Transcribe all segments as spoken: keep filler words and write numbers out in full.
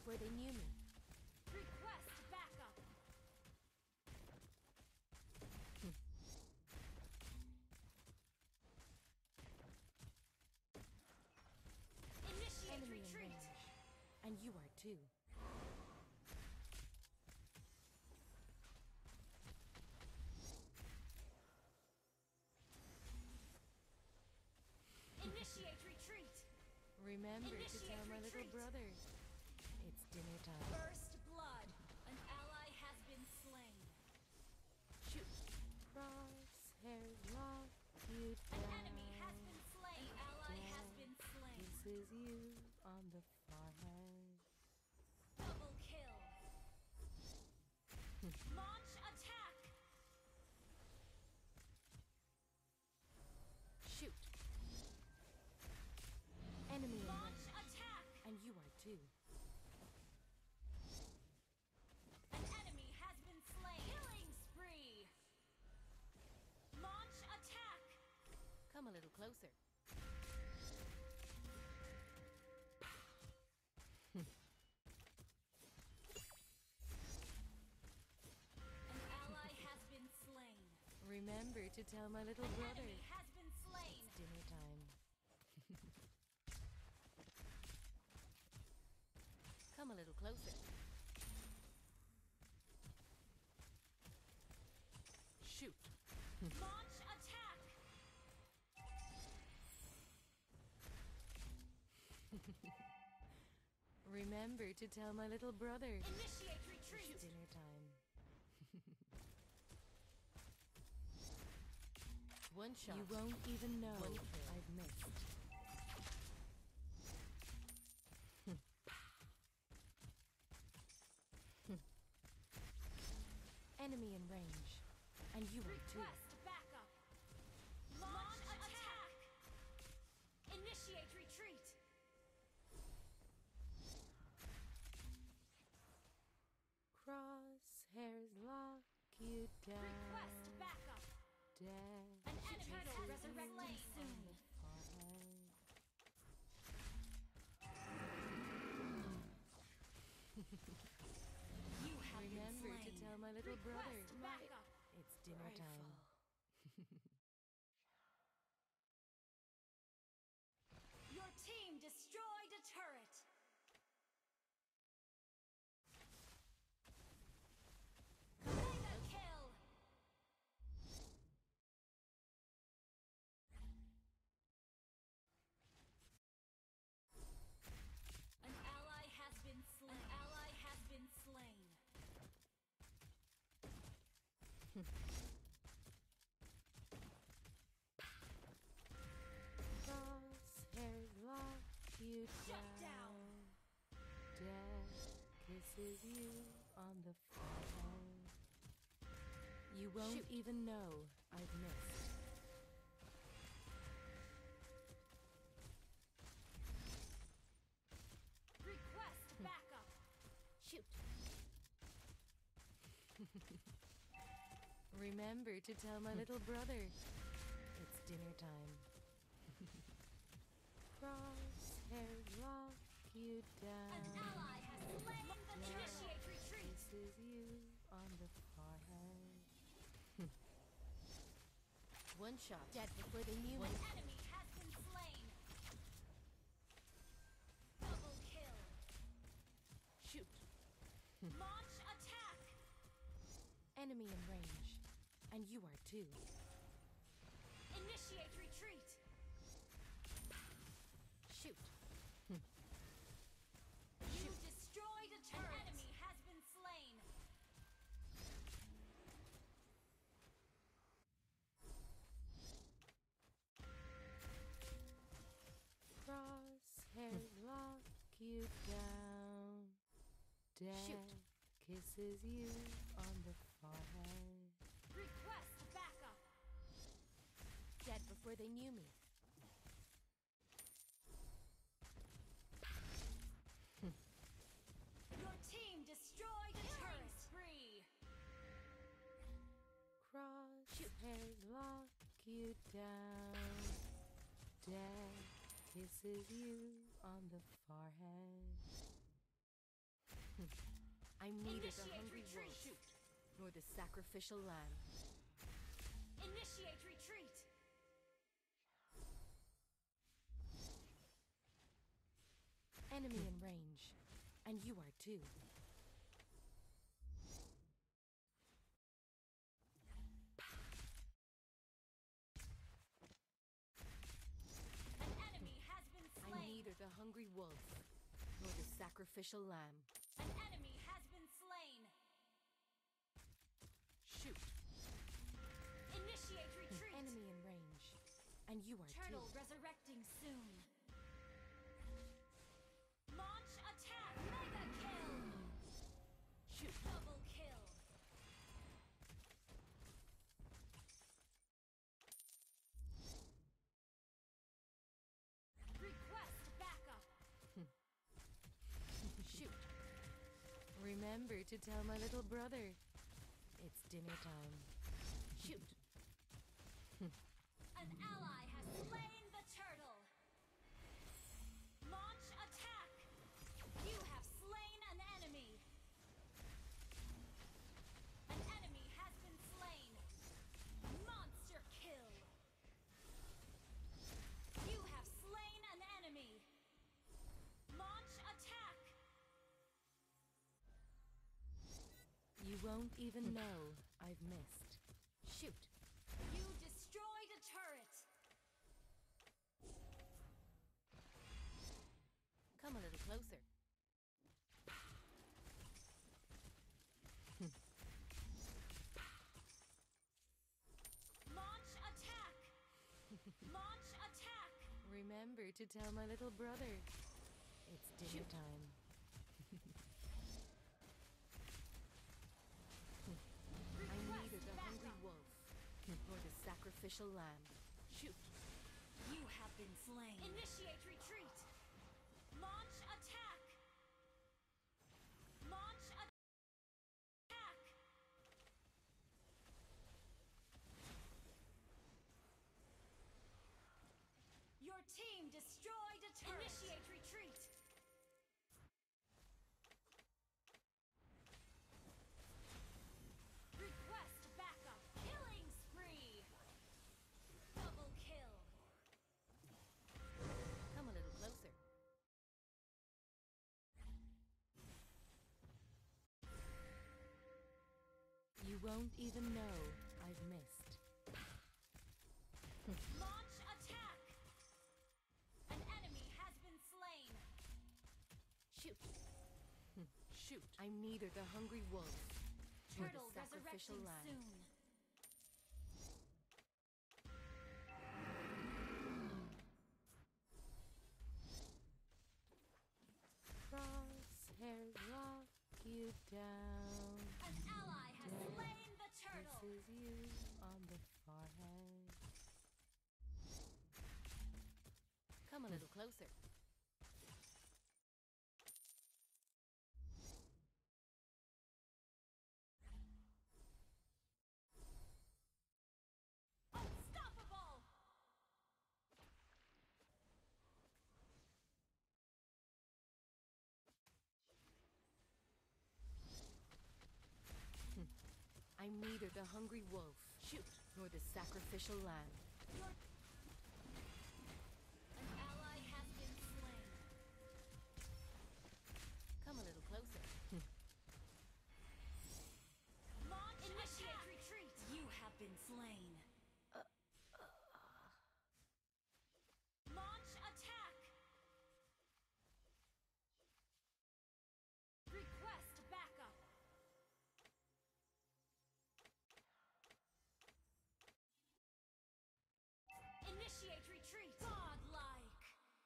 before they knew me. Request backup. Initiate Enemy in retreat. range. And you are too. Initiate retreat. Remember to Initiate tell my little retreat. brother. It's dinner time. First blood. An ally has been slain. Shoot. Crosshairs lock you An down. enemy has been slain. An ally has been slain. This is you on the forehead. Double kill. Launch attack. Shoot. Enemy in Launch range. attack. And you are too. An enemy has been slain. Killing spree. Launch attack. Come a little closer. An ally has been slain. Remember to tell my little An brother. enemy has been slain. It's dinner time. Come a little closer. Shoot. Launch attack. Remember to tell my little brother. Initiate It's retreat. dinner time. One shot. You won't even know One kill. I've missed. Enemy in range. And you are too. Request backup. Launch attack. Initiate retreat. Crosshairs lock you down. Request backup. Death An enemy is has resurrected been slain. on the forehead. You have Remember been to slain. tell my little brother. Request backup. It's dinner time. Your team destroyed a turret. Mega kill. An ally has been slain. An ally has been slain. Crosshairs lock you Shut down. down. Death kisses you on the forehead. You won't Shoot. even know I've missed. Request backup. Shoot. Remember to tell my little brother. It's dinner time. Crosshairs lock you An down. ally has slain the initiate retreat. Kisses you on the forehead. One shot. Dead before they knew An me. enemy has been slain. Double kill. Shoot. Launch attack. Enemy in range. And you are too. Initiate retreat. Shoot. You destroyed a turret. An enemy has been slain. Crosshairs lock you down. Death kisses you on the forehead. Request backup. Dead before they knew me. Your team destroyed a turret. Spree. Crosshairs lock you down. Death kisses you on the forehead. I'm neither the Initiate hungry retreat. wolf nor the sacrificial lamb. Initiate retreat. Enemy in range, and you are too. An enemy has been I'm slain. neither the hungry wolf nor the sacrificial lamb. An enemy has been slain. Shoot. Initiate retreat. Enemy in range, and you are Turtle too. resurrecting soon. Launch attack. Mega kill. Shoot. Double kill. Request backup. Shoot. Remember to tell my little brother. It's dinner time. Shoot. An ally has slain the turtle. Launch attack. You have slain an enemy. An enemy has been slain. Monster kill. You have slain an enemy. Launch attack. You won't even know I've missed. Shoot. You destroyed a turret. Come a little closer. Launch attack. Launch attack. Remember to tell my little brother. It's dinner Shoot. time. I'm neither the hungry backup. wolf nor the sacrificial lamb. Shoot. You have been slain. Initiate retreat. Launch attack. Launch attack. Your team destroyed a turret. Initiate retreat. Request backup. Killing spree. Double kill. Come a little closer. You won't even know I've missed. Launch attack. An enemy has been slain. Shoot. Shoot. I'm neither the hungry wolf nor the Turtle sacrificial resurrecting lamb. soon. Crosshairs lock you down. An ally has slain the turtle. This is you on the forehead. Come a little closer. Unstoppable. I'm neither the hungry wolf, shoot, nor the sacrificial lamb. Your... An ally has been slain. Come a little closer. Launch Initiate retreat. You have been slain. Launch attack. Request backup. Initiate retreat. Godlike.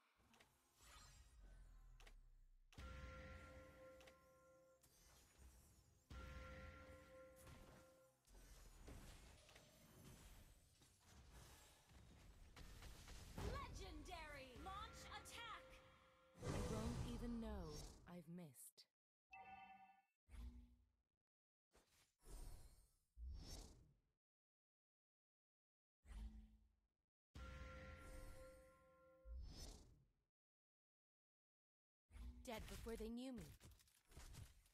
Legendary. Launch attack. You won't even know I've missed. Dead before they knew me.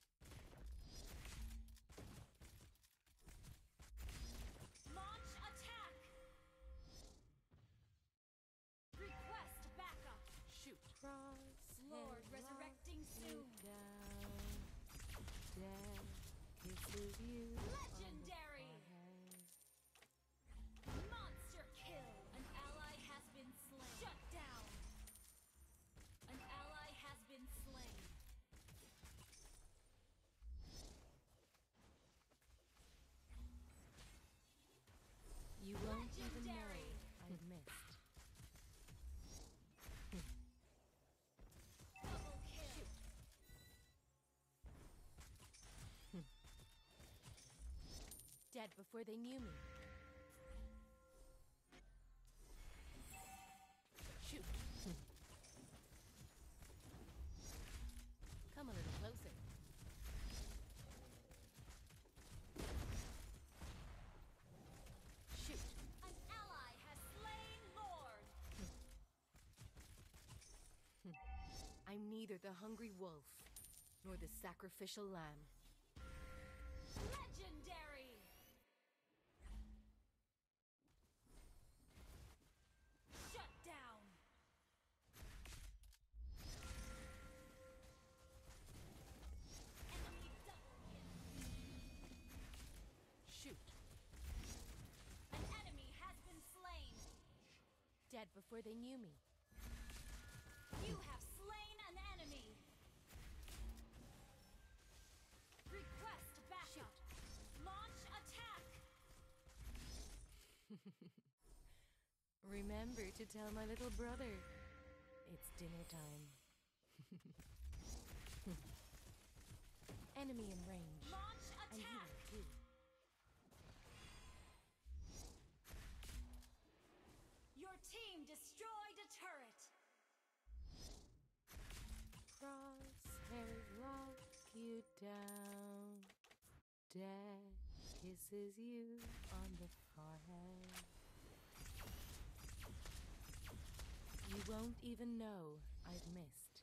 Dead before they knew me. Shoot. Come a little closer. Shoot. An ally has slain Lord. I'm neither the hungry wolf nor the sacrificial lamb. Legendary. Shut down. Enemy double kill. Shoot. An enemy has been slain. Dead before they knew me. You have slain an enemy. Request backup. Launch attack. Remember to tell my little brother it's dinner time. Enemy in range. Launch And you attack. are too. Your team destroyed a turret. Crosshairs lock you down. Death kisses you on the forehead. You won't even know I've missed.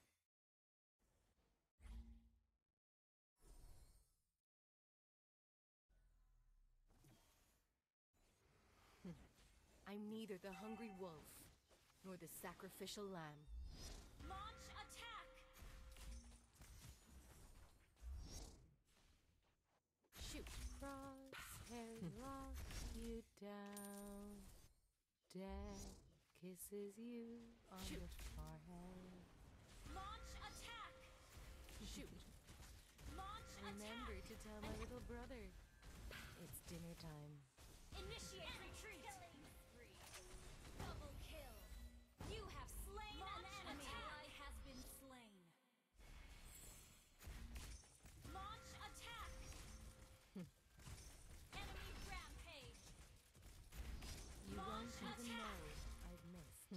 I'm neither the hungry wolf nor the sacrificial lamb. Launch attack. Shoot. Crosshairs lock you down. Death kisses you on Shoot. the forehead. Launch attack. Shoot. Launch Remember attack. to tell my little brother it's dinner time. Initiate retreat. Double kill. You have slain an enemy. An ally has been slain. Launch attack. Enemy rampage. You won't Launch even attack. know I've missed.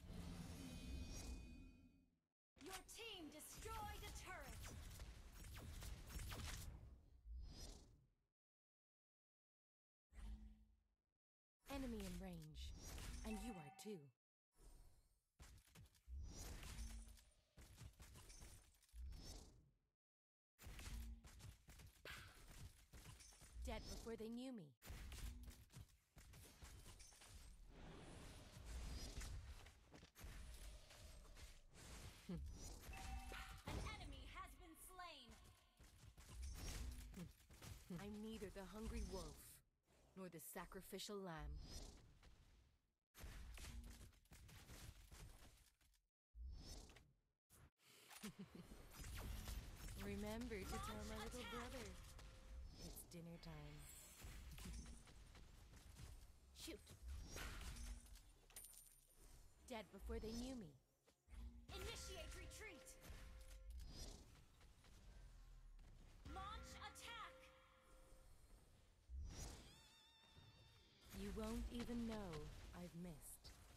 Your team destroyed a turret. Enemy in range, and you are too. Dead before they knew me. An enemy has been slain. I'm neither the hungry wolf nor the sacrificial lamb. Remember to tell my little brother it's dinner time. Shoot. Dead before they knew me. Initiate retreat. Launch attack. You won't even know I've missed.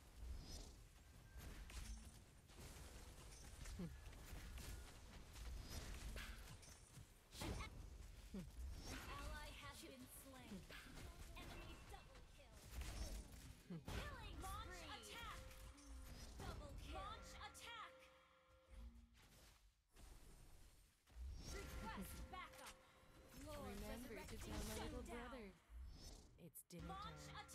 An ally has been slain. Enemy double kill. Killing Launch attack. Double kill. Launch attack. Request backup. Lord Remember to resurrecting tell my little sundown. brother it's dinner Launch time.